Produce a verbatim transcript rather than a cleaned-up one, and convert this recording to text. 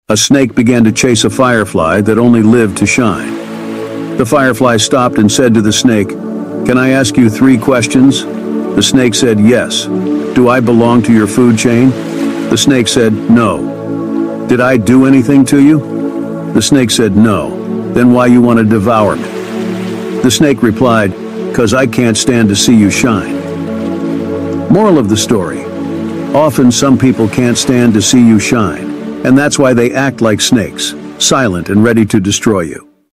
A snake began to chase a firefly that only lived to shine. The firefly stopped and said to the snake, "Can I ask you three questions?" The snake said, "Yes." "Do I belong to your food chain?" The snake said, "No." "Did I do anything to you?" The snake said, "No." "Then why you want to devour me?" The snake replied, "'Cause I can't stand to see you shine." Moral of the story: often some people can't stand to see you shine, and that's why they act like snakes, silent and ready to destroy you.